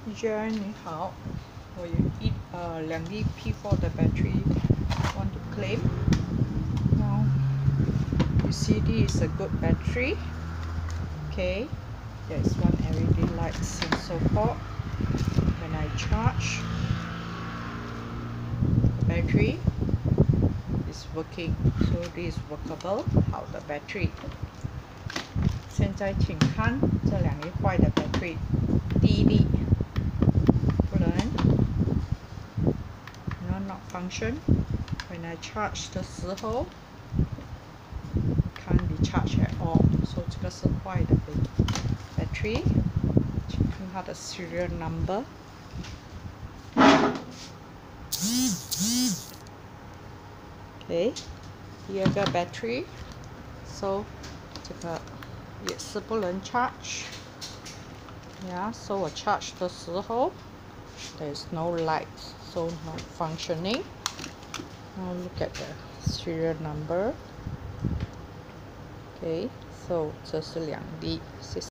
Jen 你好，我有两粒 P4 的 battery want to claim. Now you see this is a good battery. Okay, there's one LED lights and so forth. When I charge, the battery is working, so this is workable. 好的 battery. 现在请看这两粒坏的 battery. 第一粒不能 not function. When I charge 的时候 can't be charged at all. So 这个是坏的 battery. 请看它的 serial number. Okay, 第二个 battery. So 这个也是不能 charge. Yeah, so 我 charge 的时候 there's no light, so not functioning. Now look at the serial number. Okay, so 这是两粒，谢谢。